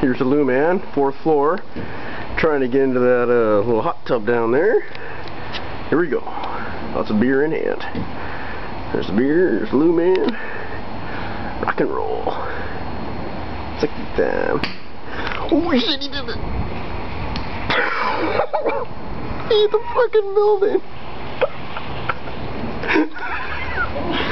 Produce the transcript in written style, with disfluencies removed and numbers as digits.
Here's the Lou man, 4th floor, trying to get into that little hot tub down there. Here we go. Lots of beer in hand. There's the beer, there's the Lou man. Rock and roll. Sexy time. Oh shit, he did it! He hit the fucking building!